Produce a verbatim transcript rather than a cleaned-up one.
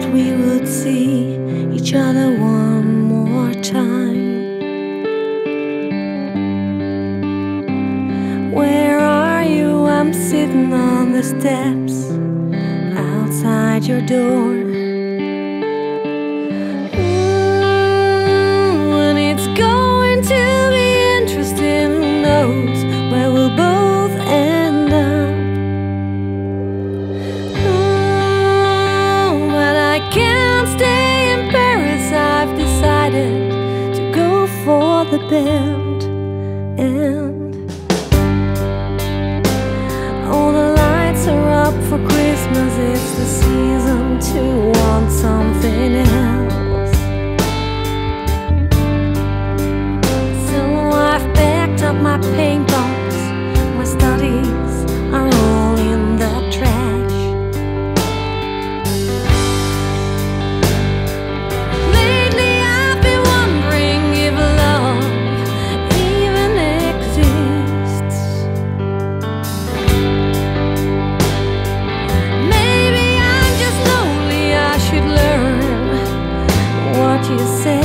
we would see each other one more time. Where are you? I'm sitting on the steps outside your door. Mm, and it's going to be interesting. Who knows where we'll both end up? Mm, but I can't stay in Paris. I've decided to go for the bend. And all the lights are up for Christmas. It's the season to want something else. So I've packed up my paintballs. My studies are all in the trash. Lately I've been wondering if love even exists. Maybe I'm just lonely. I should learn what you say.